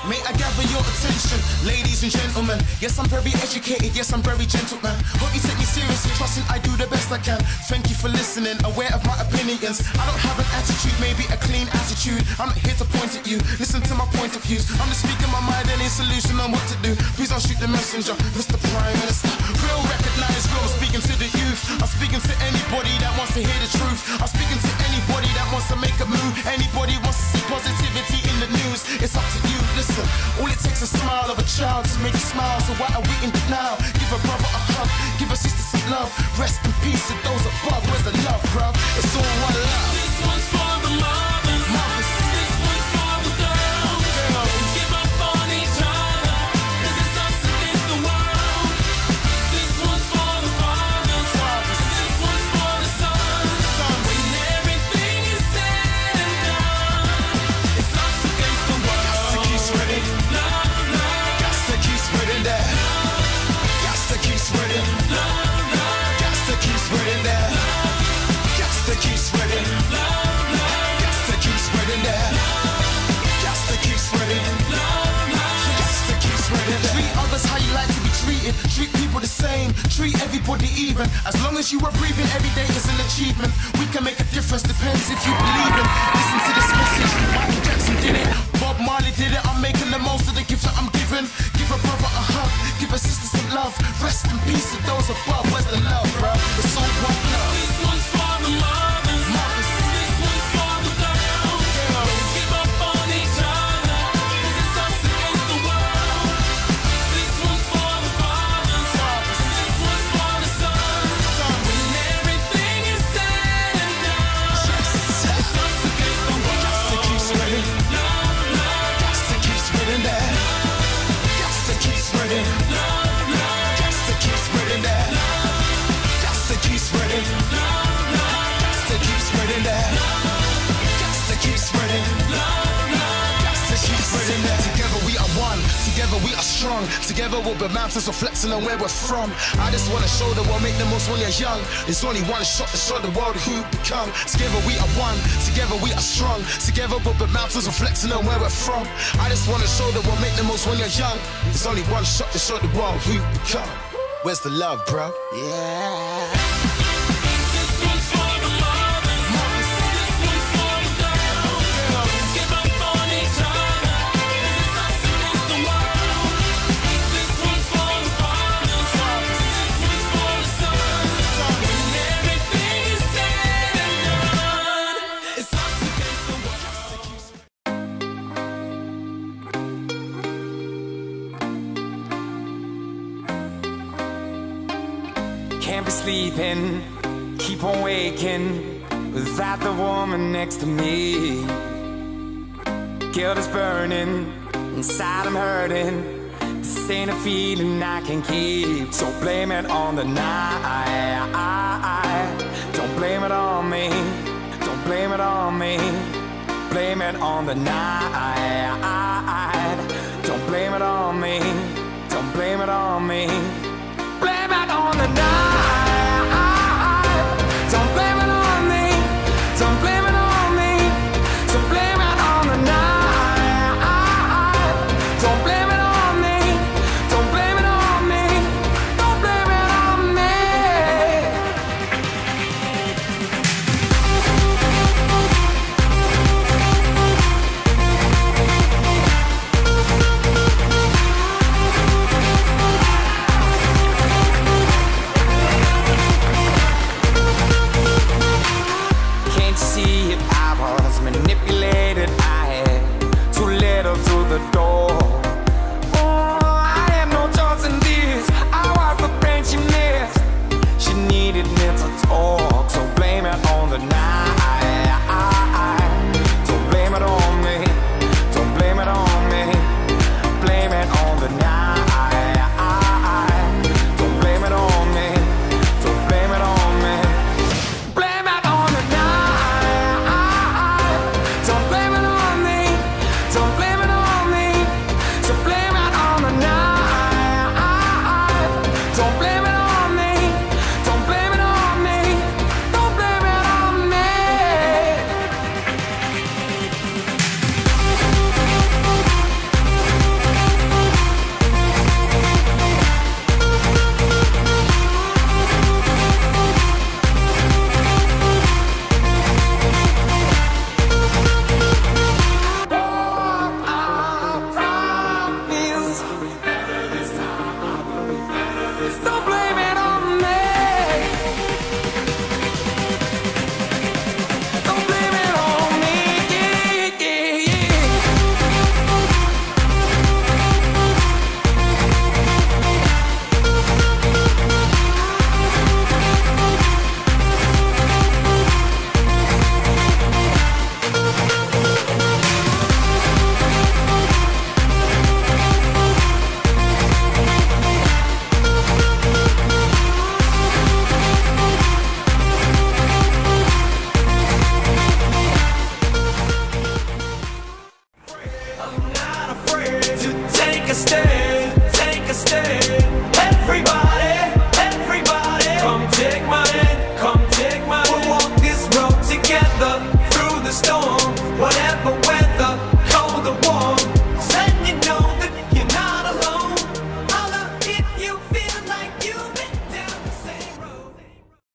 May I gather your attention, ladies and gentlemen. Yes, I'm very educated, yes, I'm very gentleman. Hope you take me seriously, trusting I do the best I can. Thank you for listening, aware of my opinions. I don't have an attitude, maybe a clean attitude. I'm not here to point at you, listen to my point of views. I'm just speaking my mind, any solution on what to do. Please don't shoot the messenger, Mr. Prime Minister. Real recognize real, I'm speaking to the youth. I'm speaking to anybody that wants to hear the truth. I'm speaking to anybody that wants to make a move. Anybody wants to see positivity in the news. It's up to you, listen. All it takes is a smile of a child to make you smile. So why are we in denial? Give a brother a hug, give a sister some love. Rest in peace to those above. Where's the love, bruv? It's all one love. This one's for the mothers. This one's for the girls. Give up on each other, 'cause it's us against the world. This one's for the fathers. This one's for the sons. When everything is said and done, it's us against the world. Got to keep spreading love, love. Got to keep spreading that. Got to keep spreading Love, love. Got to keep spreading that. Got to keep spreading Love, love. Got to keep spreading that. Got to keep spreading Love, love. Got to keep spreading that. Treat others how you like to be treated. Treat people the same. Treat everybody even. As long as you are breathing, every day is an achievement. We can make a difference, depends if you believe it. Listen to this message. Michael Jackson did it. Bob Marley did it. I'm making the most of the gift that I'm given. Give a brother a hug. Give a sister some love. Rest in peace to those above. Where's the love, bro? It's all one love. This one's for the mothers. This one's for the girls. Give up on each other, 'cause it's us against the world. This one's for the fathers. This one's for the sons. When everything is said and done, it's us against the world. Got to keep spreading. Love, love. Got to keep spreading that. Got to keep spreading. Love, love. Got to keep spreading that. Got to keep spreading. Love, love. Got to keep spreading that. Got to keep spreading. Love, love. Got to keep spreading that. Together we are one. Together we are strong. Together we'll be mountains reflecting on where we're from. I just wanna show the world, make the most when you're young. There's only one shot to show the world who we become. Together we are one. Together we are strong. Together we'll be mountains reflecting on where we're from. I just wanna show the world, make the most when you're young. There's only one shot to show the world who we become. Where's the love, bro? Yeah. This one's for the mothers. This one's for the girls. Give up on each other, 'cause it's us against the world. This one's for the fathers. This one's for the sons. When everything is said and done, it's us against the world. Can't be sleeping, keep on waking without the woman next to me. Guilt is burning, inside I'm hurting. This ain't a feeling I can keep. So blame it on the night. Don't blame it on me. Don't blame it on me. Blame it on the night. Don't blame it on me. Don't blame it on me. Blame it on the night. Don't blame it on me. Don't blame it on me. So blame it on the night. Don't blame it on me. Don't blame it on me. Don't blame it on me. Can't you see it? I was manipulated. I had to let her through the door. Oh, I had no choice in this. I was the friend she missed. She needed me to talk. So blame it on the night. Don't blame it on me. Don't blame it on me. Blame it on the night. Don't blame it on me. Don't blame it on me. Blame it on the night. stay.